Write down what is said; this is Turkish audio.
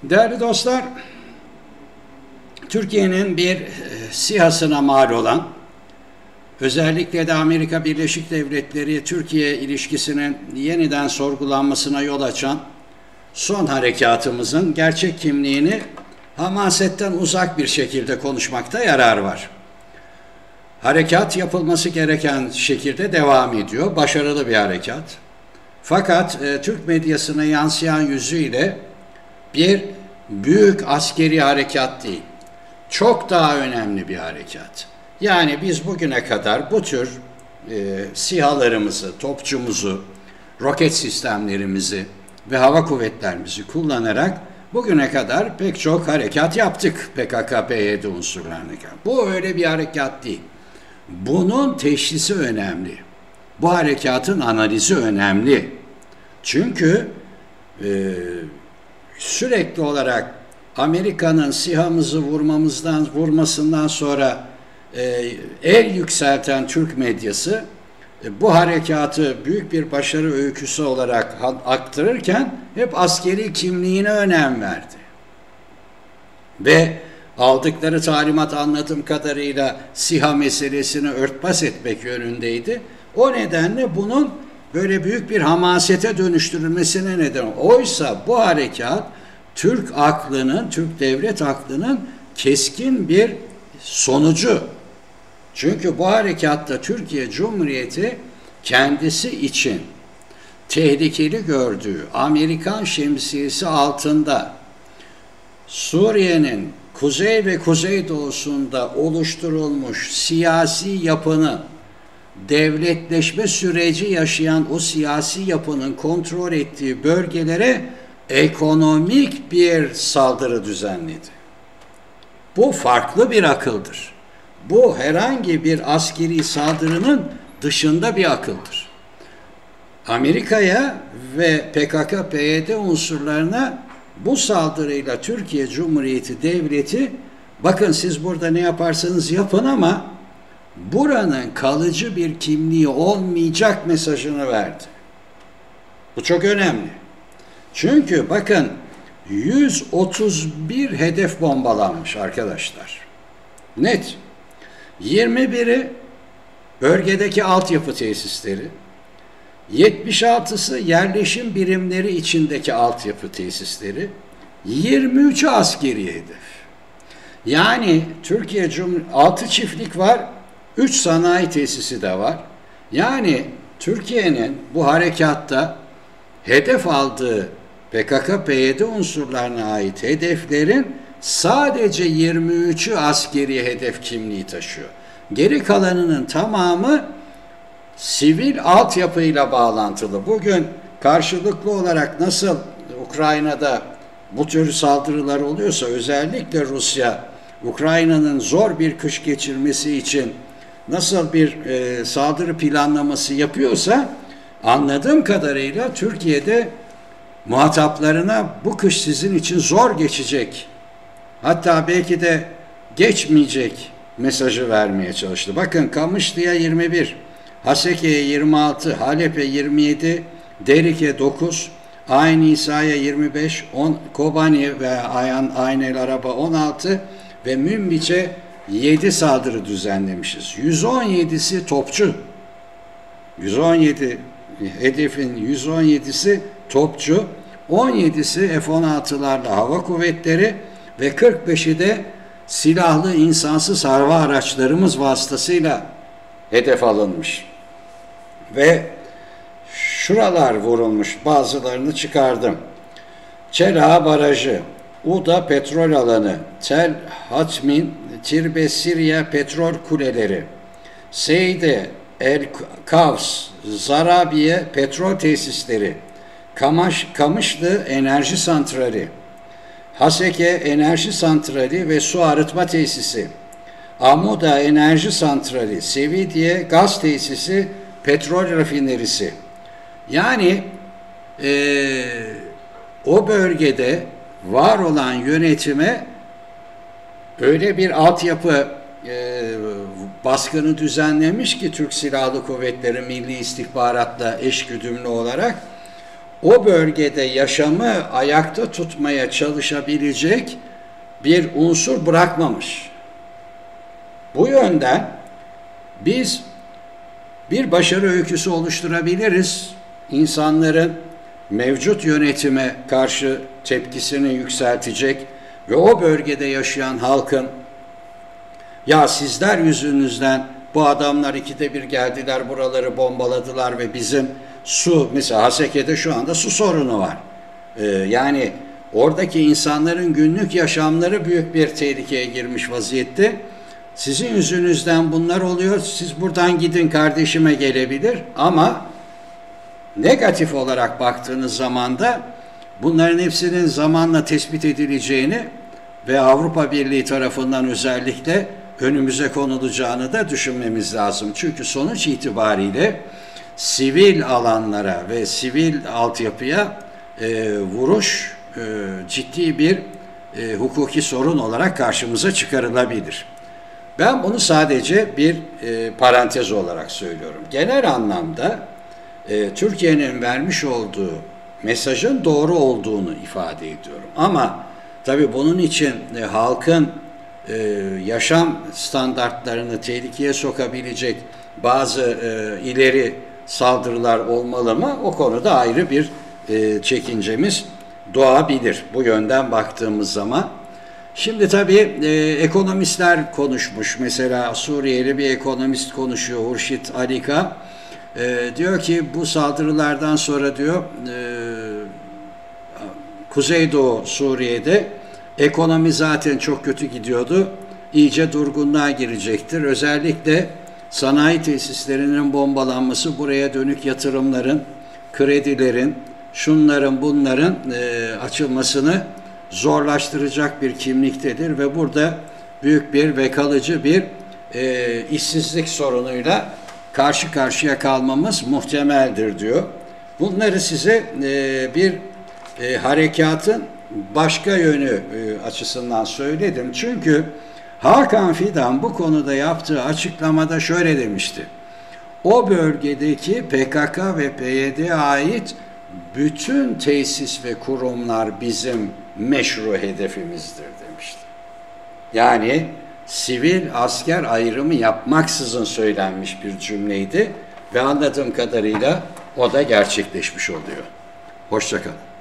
Değerli dostlar, Türkiye'nin bir SİHA'sına mal olan, özellikle de Amerika Birleşik Devletleri Türkiye ilişkisinin yeniden sorgulanmasına yol açan son harekatımızın gerçek kimliğini hamasetten uzak bir şekilde konuşmakta yarar var. Harekat yapılması gereken şekilde devam ediyor. Başarılı bir harekat. Fakat Türk medyasına yansıyan yüzüyle bir büyük askeri harekat değil. Çok daha önemli bir harekat. Yani biz bugüne kadar bu tür SİHA'larımızı, topçumuzu, roket sistemlerimizi ve hava kuvvetlerimizi kullanarak bugüne kadar pek çok harekat yaptık PKK-PYD unsurlarına. Bu öyle bir harekat değil. Bunun teşhisi önemli. Bu harekatın analizi önemli. Çünkü sürekli olarak Amerika'nın SİHA'mızı vurmasından sonra el yükselten Türk medyası bu harekatı büyük bir başarı öyküsü olarak aktarırken hep askeri kimliğine önem verdi. Ve aldıkları talimat anladığım kadarıyla SİHA meselesini örtbas etmek yönündeydi. O nedenle bunun böyle büyük bir hamasete dönüştürülmesine neden. Oysa bu harekat Türk aklının, Türk devlet aklının keskin bir sonucu. Çünkü bu harekatta Türkiye Cumhuriyeti kendisi için tehlikeli gördüğü Amerikan şemsiyesi altında Suriye'nin kuzey ve kuzeydoğusunda oluşturulmuş siyasi yapının devletleşme süreci yaşayan o siyasi yapının kontrol ettiği bölgelere ekonomik bir saldırı düzenledi. Bu farklı bir akıldır. Bu herhangi bir askeri saldırının dışında bir akıldır. Amerika'ya ve PKK-PYD unsurlarına bu saldırıyla Türkiye Cumhuriyeti Devleti, bakın siz burada ne yaparsanız yapın ama buranın kalıcı bir kimliği olmayacak mesajını verdi. Bu çok önemli. Çünkü bakın 131 hedef bombalanmış arkadaşlar. Net. 21'i bölgedeki altyapı tesisleri, 76'sı yerleşim birimleri içindeki altyapı tesisleri, 23'ü askeri hedef. Yani Türkiye Cumhuriyeti 6 çiftlik var, 3 sanayi tesisi de var. Yani Türkiye'nin bu harekatta hedef aldığı PKK-PYD unsurlarına ait hedeflerin sadece 23'ü askeri hedef kimliği taşıyor. Geri kalanının tamamı sivil altyapıyla bağlantılı. Bugün karşılıklı olarak nasıl Ukrayna'da bu tür saldırılar oluyorsa, özellikle Rusya, Ukrayna'nın zor bir kış geçirmesi için nasıl bir saldırı planlaması yapıyorsa, anladığım kadarıyla Türkiye'de muhataplarına bu kış sizin için zor geçecek, hatta belki de geçmeyecek mesajı vermeye çalıştı. Bakın Kamışlı'ya 21, Haseke'ye 26, Halep'e 27, Derik'e 9, Ayn İsa'ya 25, Kobani ve Aynel Arab'a 16 ve Münbiç'e 7 saldırı düzenlemişiz. 117'si topçu. 117 hedefin 117'si topçu, 17'si F-16'larla hava kuvvetleri ve 45'i de silahlı insansız hava araçlarımız vasıtasıyla hedef alınmış. Ve şuralar vurulmuş, bazılarını çıkardım. Çelağa Barajı, Uda petrol alanı, Tel Hatmin, Tirbe Sirya petrol kuleleri, Seyde, El Kavs, Zarabiye petrol tesisleri, Kamışlı enerji santrali, Haseke enerji santrali ve su arıtma tesisi, Amuda enerji santrali, Sevidiye gaz tesisi, petrol rafinerisi. Yani o bölgede var olan yönetime öyle bir altyapı baskını düzenlemiş ki Türk Silahlı Kuvvetleri Milli İstihbarat'la eşgüdümlü olarak o bölgede yaşamı ayakta tutmaya çalışabilecek bir unsur bırakmamış. Bu yönden biz bir başarı öyküsü oluşturabiliriz. İnsanların mevcut yönetime karşı tepkisini yükseltecek ve o bölgede yaşayan halkın ya sizler yüzünüzden bu adamlar 2'de 1 geldiler, buraları bombaladılar ve bizim su, mesela Haseke'de şu anda su sorunu var. Yani oradaki insanların günlük yaşamları büyük bir tehlikeye girmiş vaziyette. Sizin yüzünüzden bunlar oluyor, siz buradan gidin kardeşime gelebilir ama negatif olarak baktığınız zaman da bunların hepsinin zamanla tespit edileceğini ve Avrupa Birliği tarafından özellikle önümüze konulacağını da düşünmemiz lazım. Çünkü sonuç itibariyle sivil alanlara ve sivil altyapıya vuruş ciddi bir hukuki sorun olarak karşımıza çıkarılabilir. Ben bunu sadece bir parantez olarak söylüyorum. Genel anlamda Türkiye'nin vermiş olduğu mesajın doğru olduğunu ifade ediyorum. Ama tabii bunun için halkın yaşam standartlarını tehlikeye sokabilecek bazı ileri saldırılar olmalı mı? O konuda ayrı bir çekincemiz doğabilir bu yönden baktığımız zaman. Şimdi tabii ekonomistler konuşmuş. Mesela Suriyeli bir ekonomist konuşuyor, Hurşit Alika. Diyor ki bu saldırılardan sonra diyor Kuzeydoğu Suriye'de ekonomi zaten çok kötü gidiyordu. İyice durgunluğa girecektir. Özellikle sanayi tesislerinin bombalanması buraya dönük yatırımların, kredilerin, şunların bunların açılmasını zorlaştıracak bir kimliktedir ve burada büyük bir ve kalıcı bir işsizlik sorunuyla karşı karşıya kalmamız muhtemeldir diyor. Bunları size bir harekatın başka yönü açısından söyledim. Çünkü Hakan Fidan bu konuda yaptığı açıklamada şöyle demişti. O bölgedeki PKK ve PYD'ye ait bütün tesis ve kurumlar bizim meşru hedefimizdir demişti. Yani sivil asker ayrımı yapmaksızın söylenmiş bir cümleydi ve anladığım kadarıyla o da gerçekleşmiş oluyor. Hoşça kalın.